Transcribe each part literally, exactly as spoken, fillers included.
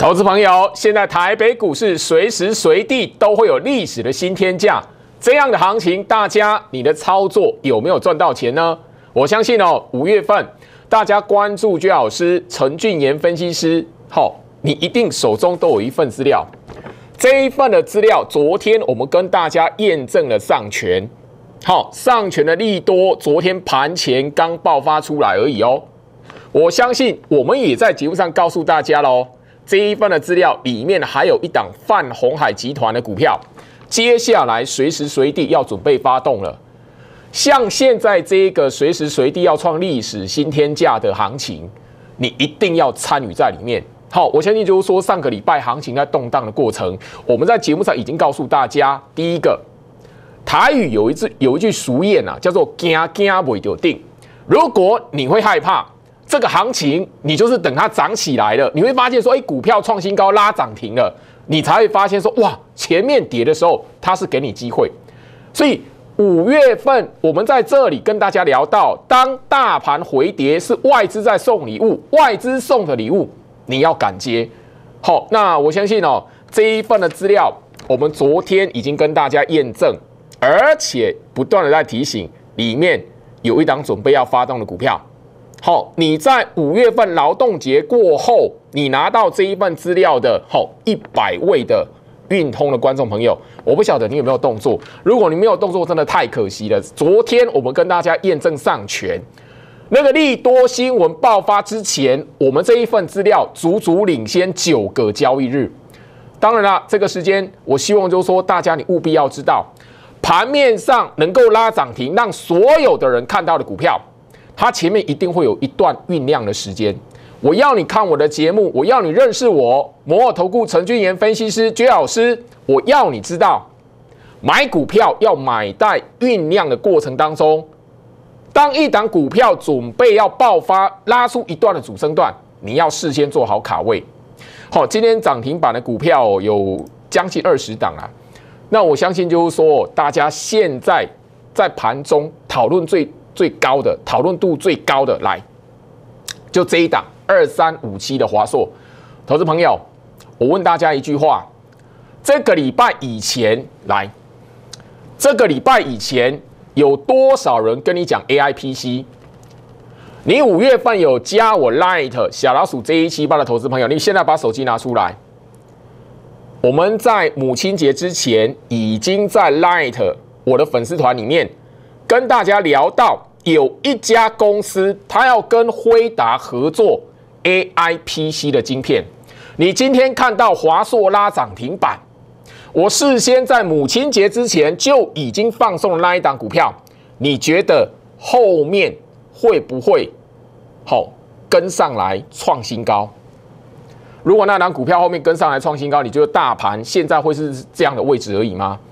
投资朋友，现在台北股市随时随地都会有历史的新天价，这样的行情，大家你的操作有没有赚到钱呢？我相信哦，五月份大家关注居老师、陈俊言分析师，好、哦，你一定手中都有一份资料。这一份的资料，昨天我们跟大家验证了上权，好、哦，上权的利多，昨天盘前刚爆发出来而已哦。我相信我们也在节目上告诉大家喽。这一份的资料里面还有一档泛鸿海集团的股票，接下来随时随地要准备发动了。像现在这个随时随地要创历史新天价的行情，你一定要参与在里面。好，我相信就是说上个礼拜行情在动荡的过程，我们在节目上已经告诉大家，第一个台语有一句有一句俗谚啊，叫做“惊惊未就定”。如果你会害怕这个行情，你就是等它涨起来了，你会发现说，哎，股票创新高拉涨停了，你才会发现说，哇，前面跌的时候它是给你机会。所以五月份我们在这里跟大家聊到，当大盘回跌是外资在送礼物，外资送的礼物你要敢接。好，那我相信哦，这一份的资料我们昨天已经跟大家验证，而且不断的在提醒，里面有一档准备要发动的股票。好，你在五月份劳动节过后，你拿到这一份资料的，好一百位的运通的观众朋友，我不晓得你有没有动作。如果你没有动作，真的太可惜了。昨天我们跟大家验证上权，那个利多新闻爆发之前，我们这一份资料足足领先九个交易日。当然啦，这个时间我希望就是说，大家你务必要知道，盘面上能够拉涨停，让所有的人看到的股票，它前面一定会有一段酝酿的时间。我要你看我的节目，我要你认识我，摩尔投顾陈俊言分析师居老师。我要你知道，买股票要买在酝酿的过程当中。当一档股票准备要爆发，拉出一段的主升段，你要事先做好卡位。好，今天涨停板的股票有将近二十档啊。那我相信就是说，大家现在在盘中讨论最最高的讨论度最高的，来，就这一档二三五七的华硕。投资朋友，我问大家一句话：这个礼拜以前来，这个礼拜以前有多少人跟你讲 A I P C？ 你五月份有加我 Light 小老鼠 J 一七八的投资朋友，你现在把手机拿出来。我们在母亲节之前已经在 Light 我的粉丝团里面跟大家聊到，有一家公司它要跟辉达合作 A I P C 的晶片。你今天看到华硕拉涨停板，我事先在母亲节之前就已经放送了那一档股票，你觉得后面会不会好跟上来创新高？如果那档股票后面跟上来创新高，你觉得大盘现在会是这样的位置而已吗？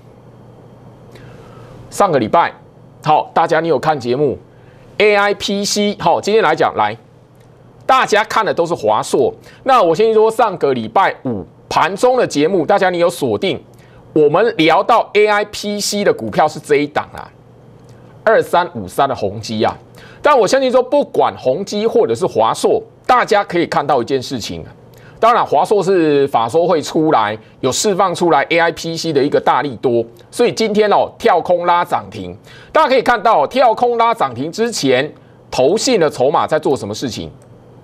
上个礼拜，好，大家你有看节目 A I P C， 好，今天来讲来，大家看的都是华硕。那我先说上个礼拜五盘中的节目，大家你有锁定，我们聊到 A I P C 的股票是这一档啊，二三五三的宏基啊。但我相信说，不管宏基或者是华硕，大家可以看到一件事情。当然，华硕是法说会出来有释放出来 A I P C 的一个大利多，所以今天哦跳空拉涨停。大家可以看到，跳空拉涨停之前，投信的筹码在做什么事情？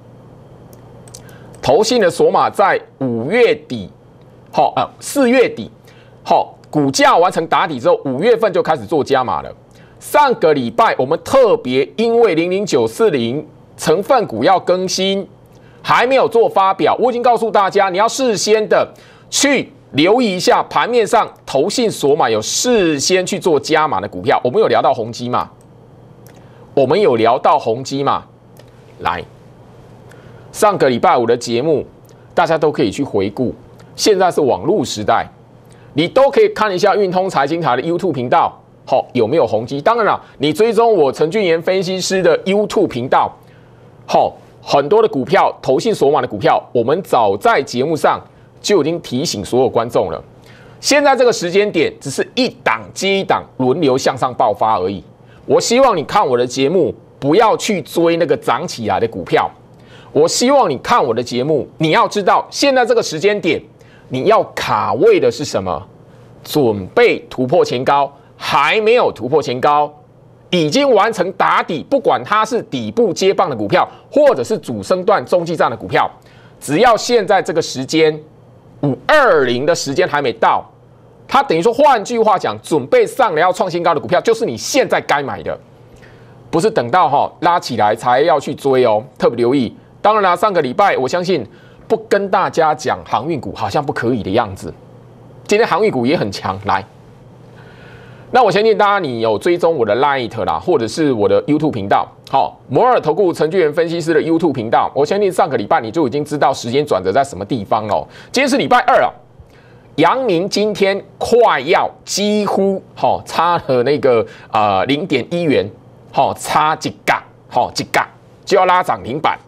投信的筹码在五月底，好啊，四月底，好，股价完成打底之后，五月份就开始做加码了。上个礼拜我们特别因为零零九四零成分股要更新。还没有做发表，我已经告诉大家，你要事先的去留意一下盘面上投信所买有事先去做加码的股票。我们有聊到宏基嘛？我们有聊到宏基嘛？来，上个礼拜五的节目，大家都可以去回顾。现在是网络时代，你都可以看一下运通财经台的 YouTube 频道，好、哦、有没有宏基？当然了，你追踪我陈俊言分析师的 YouTube 频道，好、哦。很多的股票，投信所买的股票，我们早在节目上就已经提醒所有观众了。现在这个时间点，只是一档接一档轮流向上爆发而已。我希望你看我的节目，不要去追那个涨起来的股票。 我希望你看我的节目，你要知道现在这个时间点，你要卡位的是什么？准备突破前高，还没有突破前高，已经完成打底，不管它是底部接棒的股票，或者是主升段中继站的股票，只要现在这个时间五二零的时间还没到，它等于说，换句话讲，准备上来要创新高的股票，就是你现在该买的，不是等到哈拉起来才要去追哦，特别留意。当然啦，上个礼拜我相信不跟大家讲航运股好像不可以的样子，今天航运股也很强，来。那我相信大家你有追踪我的 Light 啦，或者是我的 YouTube 频道，好，摩尔投顾程序员分析师的 YouTube 频道，我相信上个礼拜你就已经知道时间转折在什么地方了。今天是礼拜二啊，阳明今天快要几乎好、哦、差了那个呃零点一元，好、哦、差几嘎，好几嘎就要拉涨停板。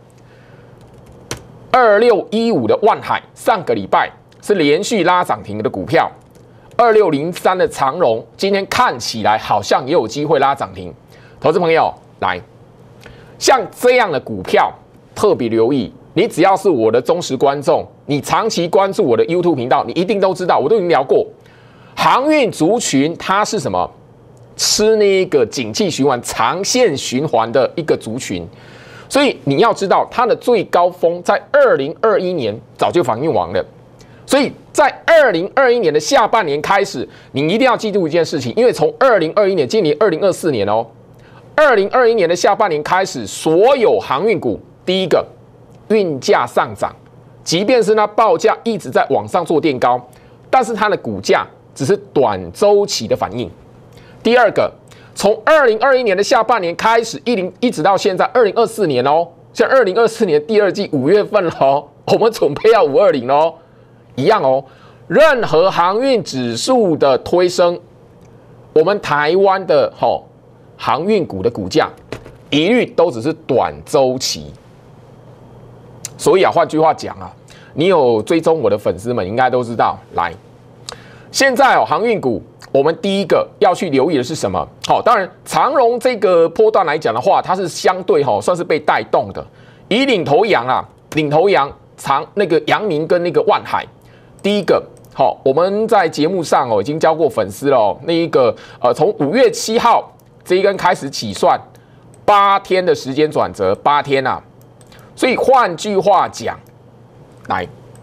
二六一五的万海上个礼拜是连续拉涨停的股票。二六零三的长荣今天看起来好像也有机会拉涨停，投资朋友来，像这样的股票特别留意。你只要是我的忠实观众，你长期关注我的 YouTube 频道，你一定都知道，我都已经聊过，航运族群它是什么？吃那个景气循环、长线循环的一个族群，所以你要知道它的最高峰在二零二一年早就反映完了。所以在二零二一年的下半年开始，你一定要记住一件事情，因为从二零二一年，今年二零二四年哦，二零二一年的下半年开始，所有航运股，第一个运价上涨，即便是它报价一直在往上做垫高，但是它的股价只是短周期的反应。第二个，从二零二一年的下半年开始，一零一直到现在二零二四年哦，像二零二四年第二季五月份喽，我们准备要五二零喽。一样哦，任何航运指数的推升，我们台湾的吼、哦、航运股的股价一律都只是短周期。所以啊，换句话讲啊，你有追踪我的粉丝们应该都知道，来，现在哦航运股，我们第一个要去留意的是什么？好、哦，当然长荣这个波段来讲的话，它是相对哈、哦、算是被带动的，以领头羊啊，领头羊长那个阳明跟那个万海。第一个，好，我们在节目上哦已经教过粉丝了、哦，那一个呃，从五月七号这一根开始起算，八天的时间转折，八天啊，所以换句话讲，来，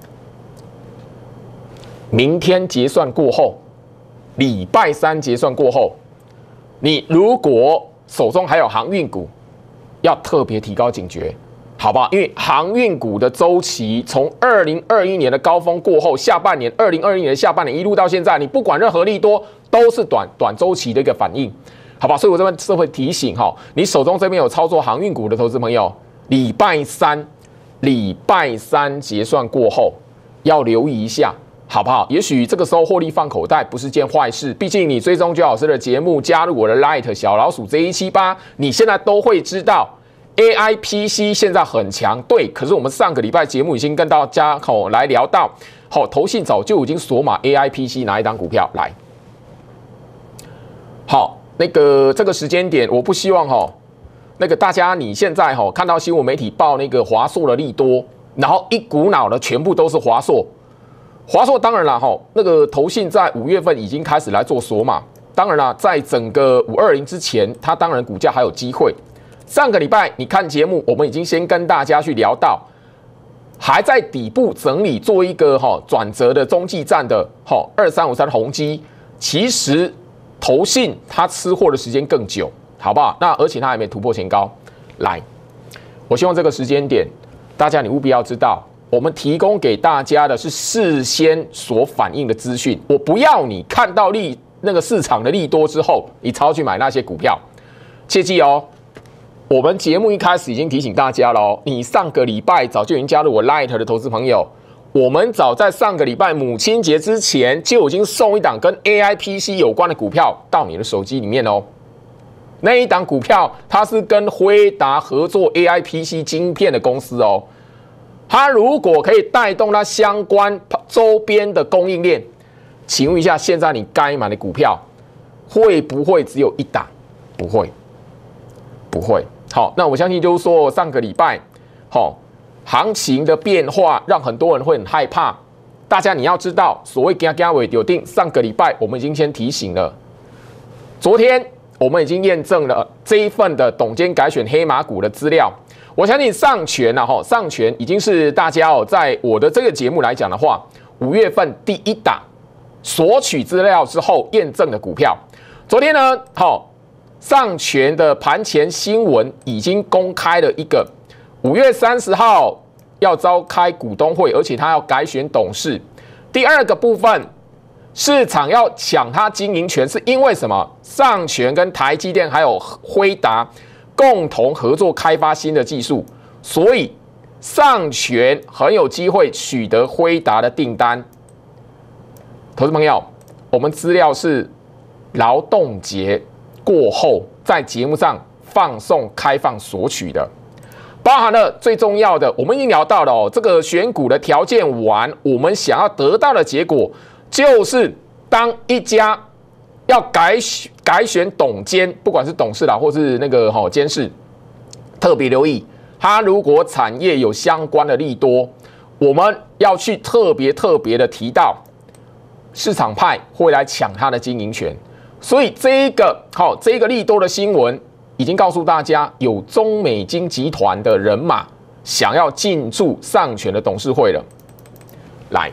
明天结算过后，礼拜三结算过后，你如果手中还有航运股，要特别提高警觉。好吧，因为航运股的周期从二零二一年的高峰过后，下半年二零二一年的下半年一路到现在，你不管任何利多都是短短周期的一个反应，好吧？所以我这边是会提醒哈，你手中这边有操作航运股的投资朋友，礼拜三礼拜三结算过后要留意一下，好不好？也许这个时候获利放口袋不是件坏事，毕竟你追踪居老师的节目，加入我的 Light 小老鼠 J 一七八，你现在都会知道。A I P C 现在很强，对，可是我们上个礼拜节目已经跟大家吼来聊到，好，投信早就已经锁码 A I P C 哪一档股票来，好，那个这个时间点，我不希望哈，那个大家你现在哈看到新闻媒体报那个华硕的利多，然后一股脑的全部都是华硕，华硕当然了哈，那个投信在五月份已经开始来做锁码，当然了，在整个五二零之前，它当然股价还有机会。上个礼拜你看节目，我们已经先跟大家去聊到，还在底部整理做一个哈转折的中继站的哈二三五三宏基，其实投信它吃货的时间更久，好不好？那而且它还没突破前高。来，我希望这个时间点，大家你务必要知道，我们提供给大家的是事先所反映的资讯，我不要你看到利那个市场的利多之后，你超去买那些股票，切记哦。我们节目一开始已经提醒大家了哦，你上个礼拜早就已经加入我 Light 的投资朋友，我们早在上个礼拜母亲节之前就已经送一档跟 A I P C 有关的股票到你的手机里面哦。那一档股票它是跟辉达合作 A I P C 晶片的公司哦，它如果可以带动它相关周边的供应链，请问一下，现在你该买的股票会不会只有一档？不会，不会。好，那我相信就是说，上个礼拜，好， 行情的变化让很多人会很害怕。大家你要知道，所谓加加尾丢定，上个礼拜我们已经先提醒了，昨天我们已经验证了这一份的董监改选黑马股的资料。我相信上权啊，哈，上权已经是大家哦，在我的这个节目来讲的话，五月份第一档索取资料之后验证的股票。昨天呢，好，上权的盘前新闻已经公开了一个五月三十号要召开股东会，而且他要改选董事。第二个部分，市场要抢他经营权，是因为什么？上权跟台积电还有辉达共同合作开发新的技术，所以上权很有机会取得辉达的订单。投资朋友，我们资料是劳动节过后在节目上放送开放索取的，包含了最重要的，我们已经聊到了哦，这个选股的条件完，我们想要得到的结果就是当一家要改选改选董监，不管是董事长或是那个哈监事，特别留意，他如果产业有相关的利多，我们要去特别特别的提到，市场派会来抢他的经营权。所以这一个好，这一个利多的新闻已经告诉大家，有中美金集团的人马想要进驻上权的董事会了。来。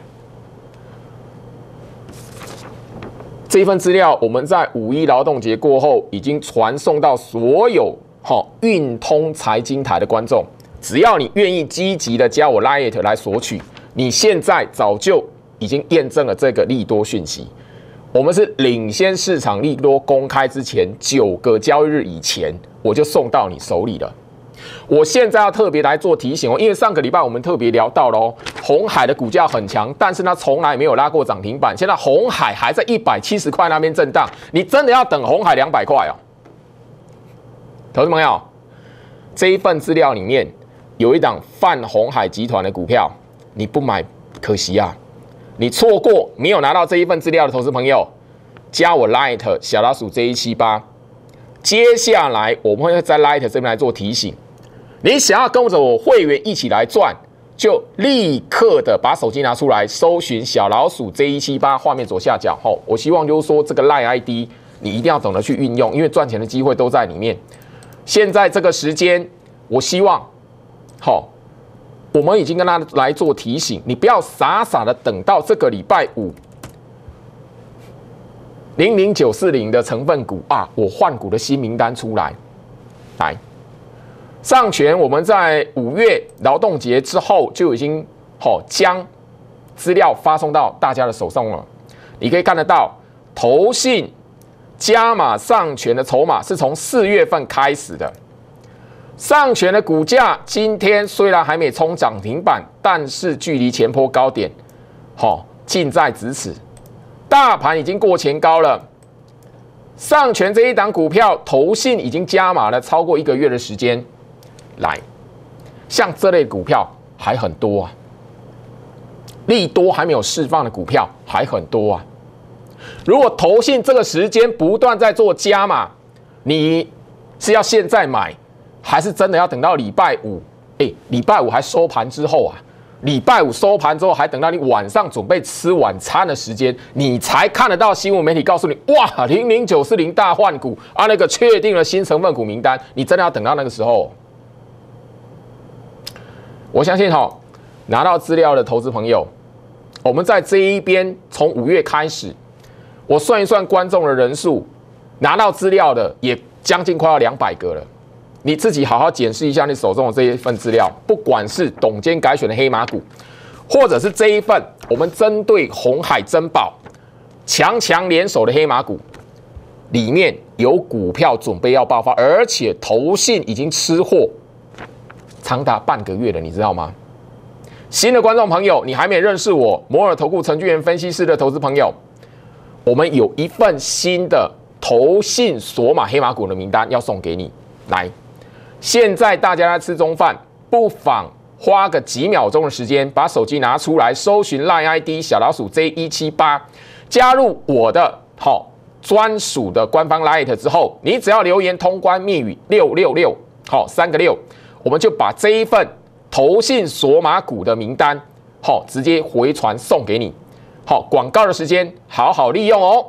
这一份资料，我们在五一劳动节过后已经传送到所有好运通财经台的观众。只要你愿意积极的加我 Line 来索取，你现在早就已经验证了这个利多讯息。我们是领先市场利多公开之前九个交易日以前，我就送到你手里了。我现在要特别来做提醒哦，因为上个礼拜我们特别聊到了哦，鸿海的股价很强，但是它从来没有拉过涨停板。现在鸿海还在一百七十块那边震荡，你真的要等鸿海两百块哦？投资朋友，这一份资料里面有一档泛鸿海集团的股票，你不买可惜啊！你错过没有拿到这一份资料的投资朋友，加我 Light 小老鼠 J 一七八。接下来我们会在 Light 这边来做提醒。你想要跟着我会员一起来赚，就立刻的把手机拿出来，搜寻小老鼠 J 一七八，画面左下角。吼，我希望就是说这个 Line I D 你一定要懂得去运用，因为赚钱的机会都在里面。现在这个时间，我希望，好，我们已经跟他来做提醒，你不要傻傻的等到这个礼拜五。零零九四零的成分股啊，我换股的新名单出来，来。上权我们在五月劳动节之后就已经好将资料发送到大家的手上了。你可以看得到，投信加码上权的筹码是从四月份开始的。上权的股价今天虽然还没冲涨停板，但是距离前波高点好近在咫尺，大盘已经过前高了。上权这一档股票，投信已经加码了超过一个月的时间。来，像这类股票还很多啊，利多还没有释放的股票还很多啊。如果投信这个时间不断在做加码，你是要现在买，还是真的要等到礼拜五？哎，礼拜五还收盘之后啊，礼拜五收盘之后还等到你晚上准备吃晚餐的时间，你才看得到新闻媒体告诉你，哇，零零九四零大换股啊，那个确定了新成分股名单，你真的要等到那个时候？我相信哈，拿到资料的投资朋友，我们在这一边从五月开始，我算一算观众的人数，拿到资料的也将近快要两百个了。你自己好好检视一下你手中的这一份资料，不管是董监改选的黑马股，或者是这一份我们针对鸿海珍宝强强联手的黑马股，里面有股票准备要爆发，而且投信已经吃货。长达半个月了，你知道吗？新的观众朋友，你还没认识我摩尔投顾程序员分析师的投资朋友，我们有一份新的投信索马黑马股的名单要送给你。来，现在大家在吃中饭，不妨花个几秒钟的时间，把手机拿出来，搜寻 Line I D 小老鼠 J 一七八，加入我的好专属的官方 Line 之后，你只要留言通关密语六六六，好三个六。我们就把这一份投信索马股的名单，好，直接回传送给你。好，广告的时间好好利用哦。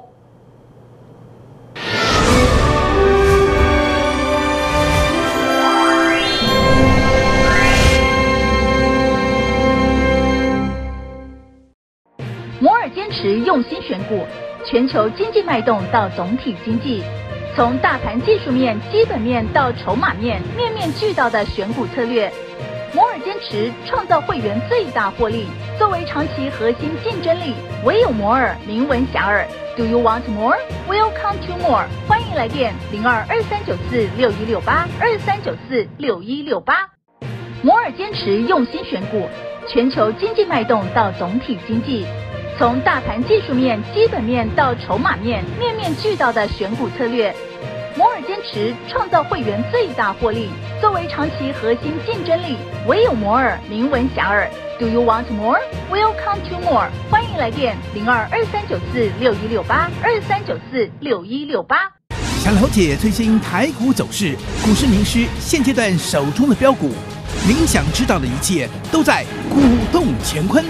摩尔坚持用心选股，全球经济脉动到总体经济，从大盘技术面、基本面到筹码面，面面俱到的选股策略。摩尔坚持创造会员最大获利，作为长期核心竞争力，唯有摩尔名闻遐迩。Do you want more? Welcome to more。欢迎来电零二二三九四六一六八二三九四六一六八。摩尔坚持用心选股，全球经济脉动到总体经济，从大盘技术面、基本面到筹码面，面面俱到的选股策略。摩尔坚持创造会员最大获利，作为长期核心竞争力，唯有摩尔名闻遐迩。Do you want more? Welcome to more。欢迎来电零二二三九四六一六八二三九四六一六八。 想了解最新台股走势，股市名师现阶段手中的标股，您想知道的一切都在股动乾坤。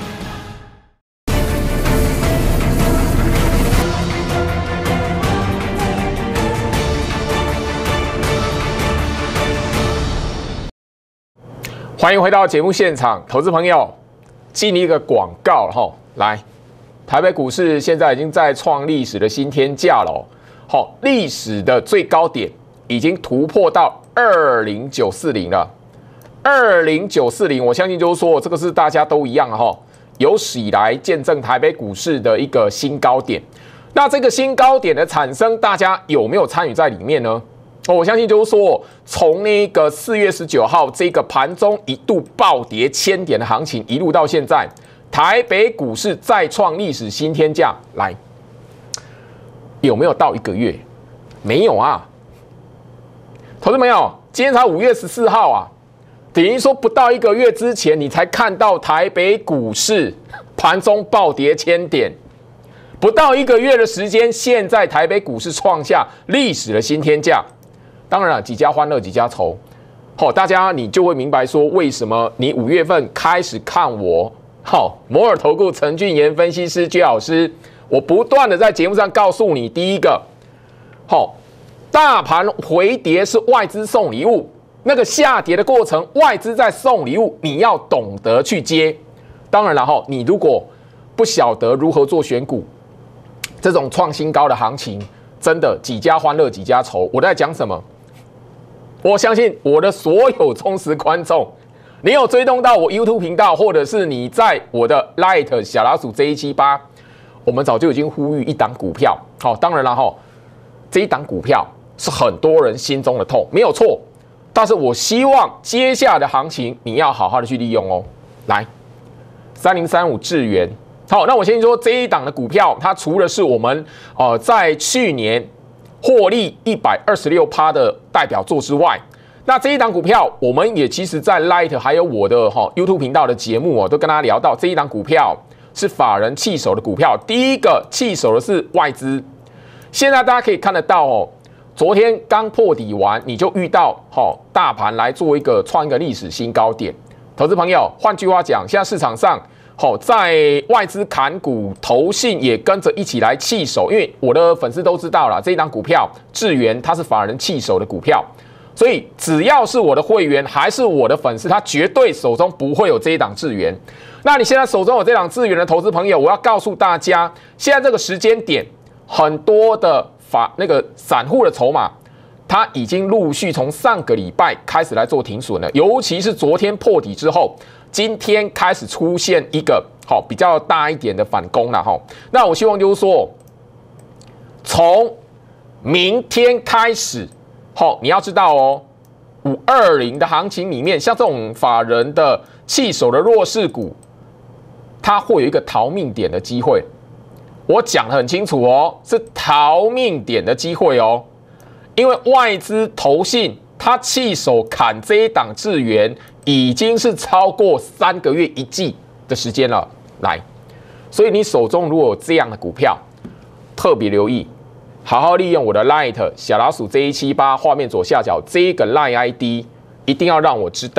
欢迎回到节目现场，投资朋友，进一个广告哈，来，台北股市现在已经在创历史的新天价了，好，历史的最高点已经突破到二零九四零了，二零九四零，我相信就是说这个是大家都一样哈，有史以来见证台北股市的一个新高点，那这个新高点的产生，大家有没有参与在里面呢？我相信就是说，从那个四月十九号这个盘中一度暴跌千点的行情，一路到现在，台北股市再创历史新天价，来，有没有到一个月？没有啊，投资朋友，今天才五月十四号啊，等于说不到一个月之前，你才看到台北股市盘中暴跌千点。不到一个月的时间，现在台北股市创下历史的新天价。当然了，几家欢乐几家愁，好、哦，大家你就会明白说，为什么你五月份开始看我，好、哦，摩尔投顾陈俊言分析师居老师，我不断的在节目上告诉你，第一个，好、哦，大盘回跌是外资送礼物，那个下跌的过程，外资在送礼物，你要懂得去接。当然了哈、哦，你如果不晓得如何做选股，这种创新高的行情，真的几家欢乐几家愁。我在讲什么？我相信我的所有忠实观众，你有追踪到我 YouTube 频道，或者是你在我的 Light 小老鼠 J 一七八，我们早就已经呼吁一档股票。好，当然了哈，这一档股票是很多人心中的痛，没有错。但是我希望接下来的行情你要好好的去利用哦。来，三零三五智原。好，那我先说这一档的股票，它除了是我们呃在去年获利 百分之一百二十六 的代表作之外，那这一档股票，我们也其实在 Light 还有我的哈、哦、YouTube 频道的节目哦，都跟大家聊到这一档股票是法人弃守的股票。第一个弃守的是外资，现在大家可以看得到哦，昨天刚破底完，你就遇到哈、哦、大盘来做一个创一个历史新高点。投资朋友，换句话讲，现在市场上。好，在外资砍股，投信也跟着一起来弃守，因为我的粉丝都知道了，这一档股票智原它是法人弃守的股票，所以只要是我的会员还是我的粉丝，他绝对手中不会有这一档智原。那你现在手中有这档智原的投资朋友，我要告诉大家，现在这个时间点，很多的法那个散户的筹码，它已经陆续从上个礼拜开始来做停损了，尤其是昨天破底之后。今天开始出现一个好、哦、比较大一点的反攻了哈、哦，那我希望就是说，从明天开始，好、哦，你要知道哦，五二零的行情里面，像这种法人的弃守的弱势股，它会有一个逃命点的机会。我讲得很清楚哦，是逃命点的机会哦，因为外资投信它弃守砍这一档智原。已经是超过三个月一季的时间了，来，所以你手中如果有这样的股票，特别留意，好好利用我的 Light 小老鼠 J 一七八画面左下角这个 Line I D， 一定要让我知道，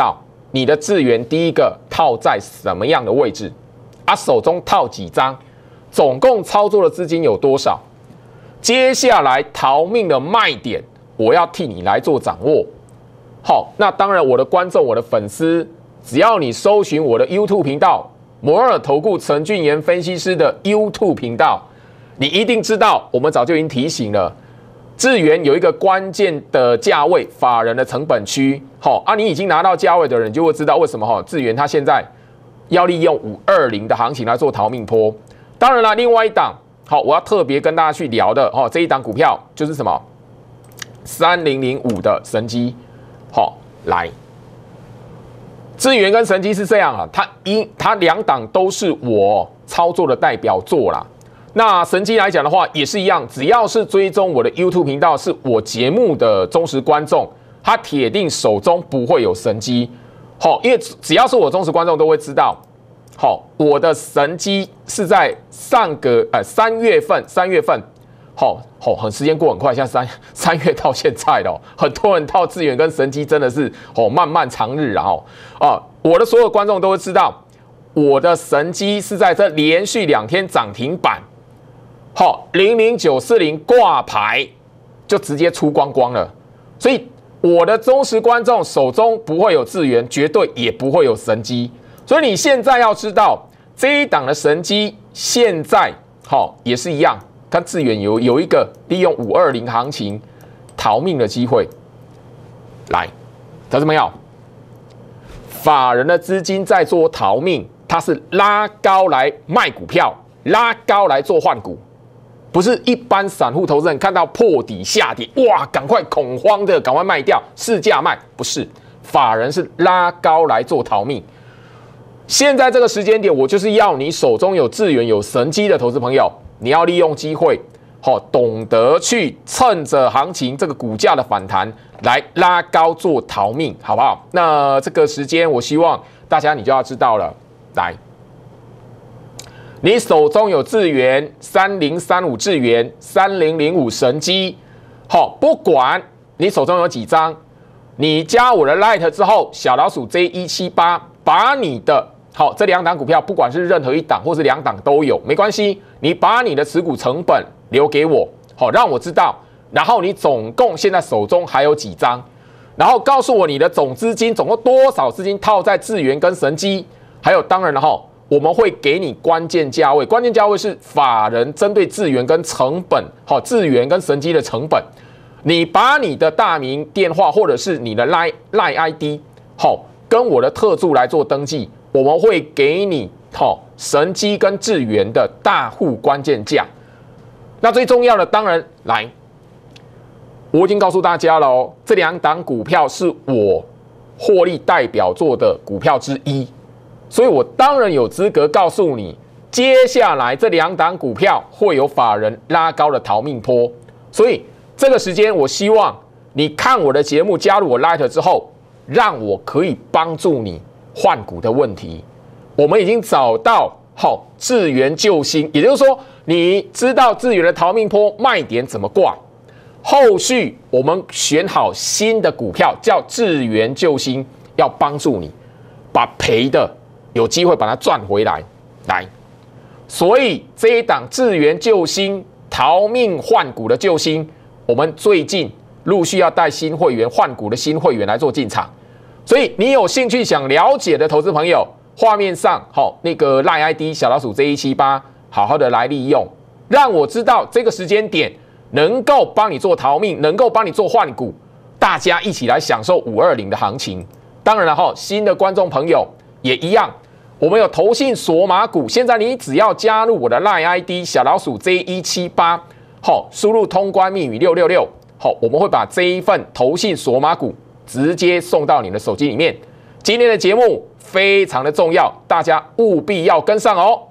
你的智源第一个套在什么样的位置？啊，手中套几张？总共操作的资金有多少？接下来逃命的卖点，我要替你来做掌握。好，那当然，我的观众、我的粉丝，只要你搜寻我的 YouTube 频道摩尔投顾陈俊言分析师的 YouTube 频道，你一定知道，我们早就已经提醒了，智源有一个关键的价位，法人的成本区。好啊，你已经拿到价位的人，就会知道为什么哈，智源它现在要利用五二零的行情来做逃命波。当然了，另外一档好，我要特别跟大家去聊的哦，这一档股票就是什么三零零五的神基。好，来，智源跟神基是这样啊，它一它两档都是我操作的代表作啦。那神基来讲的话，也是一样，只要是追踪我的 YouTube 频道，是我节目的忠实观众，他铁定手中不会有神基。好，因为只要是我忠实观众都会知道，好，我的神基是在上个呃三月份，三月份。好，好，很时间过很快，像三三月到现在了，很多人套智源跟神基真的是哦漫漫长日啊！哦啊，我的所有观众都会知道，我的神基是在这连续两天涨停板，好零零九四零挂牌就直接出光光了，所以我的忠实观众手中不会有智源，绝对也不会有神基，所以你现在要知道这一档的神基现在好也是一样。它智源有有一个利用五二零行情逃命的机会，来，投资朋友，法人的资金在做逃命，它是拉高来卖股票，拉高来做换股，不是一般散户投资人看到破底下跌，哇，赶快恐慌的赶快卖掉，市价卖，不是，法人是拉高来做逃命。现在这个时间点，我就是要你手中有智源、有神基的投资朋友。你要利用机会，好，懂得去趁着行情这个股价的反弹来拉高做逃命，好不好？那这个时间，我希望大家你就要知道了。来，你手中有智源三零三五智源三零零五神基，好，不管你手中有几张，你加我的 Light 之后，小老鼠 J 一七八，把你的好，这两档股票，不管是任何一档或是两档都有，没关系。你把你的持股成本留给我，好，让我知道。然后你总共现在手中还有几张，然后告诉我你的总资金总共多少资金套在智源跟神基，还有当然了哈，我们会给你关键价位，关键价位是法人针对智源跟成本，好，智源跟神基的成本。你把你的大名电话或者是你的 Line Line I D， 好，跟我的特助来做登记。我们会给你好、哦、神基跟智源的大户关键价。那最重要的，当然来，我已经告诉大家了哦，这两档股票是我获利代表作的股票之一，所以我当然有资格告诉你，接下来这两档股票会有法人拉高的逃命波。所以这个时间，我希望你看我的节目，加入我 Light 之后，让我可以帮助你。换股的问题，我们已经找到好智源救星，也就是说，你知道智源的逃命波卖点怎么挂，后续我们选好新的股票，叫智源救星，要帮助你把赔的有机会把它赚回来。来，所以这一档智源救星逃命换股的救星，我们最近陆续要带新会员换股的新会员来做进场。所以你有兴趣想了解的投资朋友，画面上好、哦、那个 Line I D 小老鼠 J 一七八，好好的来利用，让我知道这个时间点能够帮你做逃命，能够帮你做换股，大家一起来享受五二零的行情。当然了哈、哦，新的观众朋友也一样，我们有投信锁码股，现在你只要加入我的 Line I D 小老鼠 J 一七八，好，输入通关密语六六六，好，我们会把这一份投信锁码股。直接送到你的手机里面。今天的节目非常的重要，大家务必要跟上哦。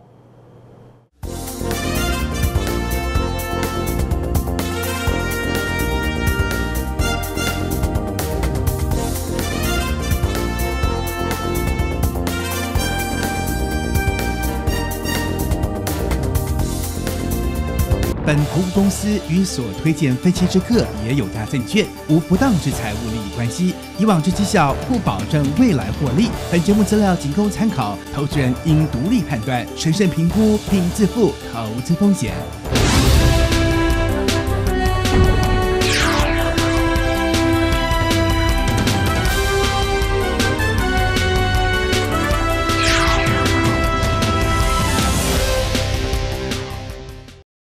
本投顾公司与所推荐分期之客也有大证券无不当之财务利益关系，以往之绩效不保证未来获利。本节目资料仅供参考，投资人应独立判断、审慎评估并自负投资风险。